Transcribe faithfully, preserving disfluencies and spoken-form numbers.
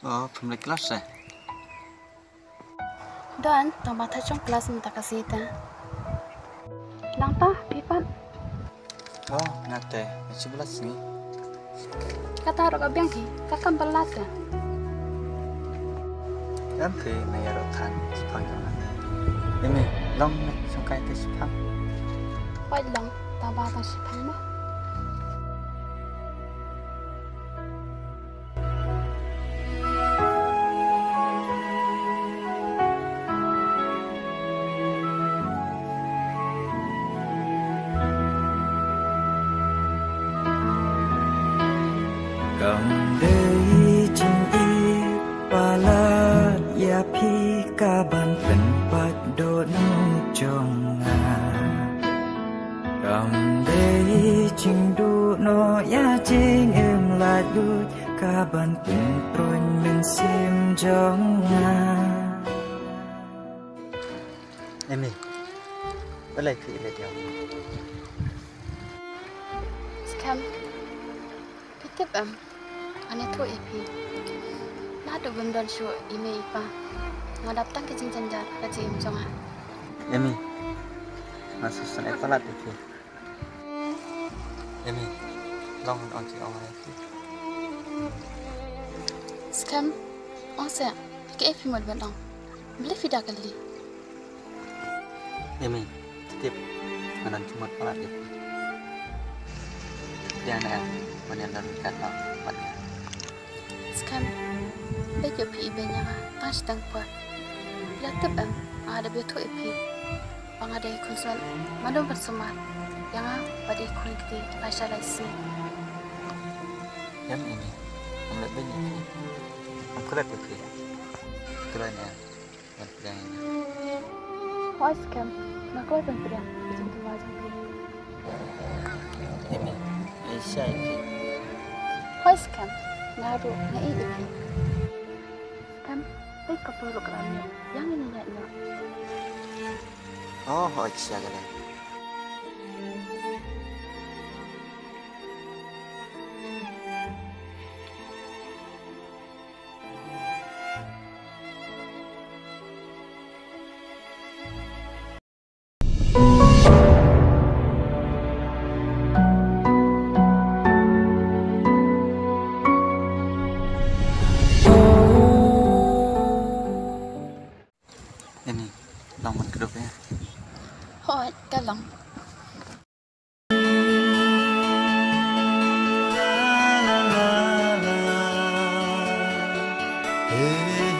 Oh, pemilik kelas ya? Dan tambah tajam kelas minta kasih ta. Lang ta, pipan. Oh, nate, masih belas nih. Kata harap abang ki, kakak belata. Nanti naya rotan sepang jangan. Ini long nih, sungkai ke sepang. Wai lang, tambah ta sipang mah. Cầm đây chinh y pala ya pi ka ban pen pat do nu chong nga Cầm đây chinh du no ya ching em la du ka ban pen proin men sim jong nga Ini, boleh ke ile dia. Scam. Pitip am. Ane tu epi. Nah tu bendon show email ipa. Ngadap tang ke cincin jar kaci im jonga. Ini, masih sana pelat itu. Ini, long on si awal itu. Scam. Ose, ke epi mal bendong. Beli fida kali. Ini, tip, manan cuma pelat itu. Dia nak, mana yang lalu kata, mana. Scam. Bagi pi ibenya tas tang pa. Latip am ada betu epi. Bang ada konsul madom bersama. Yang pada ikut di Aisyah Laisi. Yang ini, ambil banyak. Am pelat itu. Kelanya, yang ini. Why scam? Nak kau penterian macam tu wajib. Ini, Aisyah itu. Why scam? Naru na iipi. Scam? Ay kapuro kerana yang ini naknya. Oh, Aisyah kalian. Ini, laman kedupnya. Hoi, kalang. Hey